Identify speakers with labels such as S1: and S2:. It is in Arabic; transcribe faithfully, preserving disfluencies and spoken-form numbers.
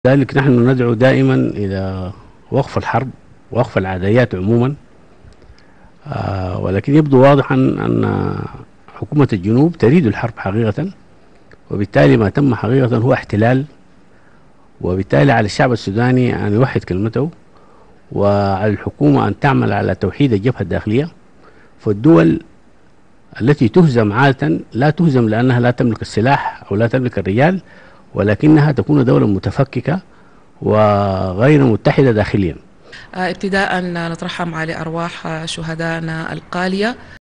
S1: لذلك نحن ندعو دائما إلى وقف الحرب ووقف العدايات عموما. آه ولكن يبدو واضحا أن حكومة الجنوب تريد الحرب حقيقة، وبالتالي ما تم حقيقة هو احتلال، وبالتالي على الشعب السوداني أن يوحد كلمته، وعلى الحكومة أن تعمل على توحيد الجبهة الداخلية. فالدول التي تهزم عادة لا تهزم لأنها لا تملك السلاح أو لا تملك الرجال، ولكنها تكون دولة متفككة وغير متحدة داخليا.
S2: ابتداء نترحم على أرواح شهدائنا القالية.